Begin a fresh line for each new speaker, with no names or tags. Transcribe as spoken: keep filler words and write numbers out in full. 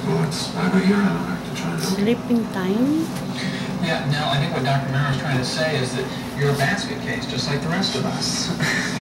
Well, it's over here. I don't have to try to...
Sleeping time?
Yeah, no, I think what Doctor Merrow's trying to say is that you're a basket case, just like the rest of us.